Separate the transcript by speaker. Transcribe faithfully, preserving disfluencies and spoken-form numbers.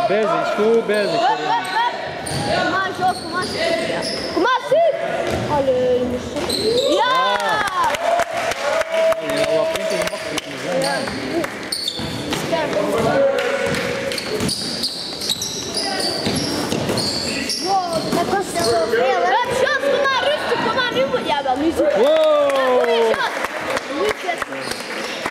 Speaker 1: Basic, tu basic.
Speaker 2: Cum jos, cum așa. Cum așa? Ale, nu știu. Ia!
Speaker 1: Au aprins un box.
Speaker 2: Ia. Sper. Wow, dacă o să fie, ăla. Jos, cum arăți, cum arăți. Ia, bă, nu zic.
Speaker 1: Wow!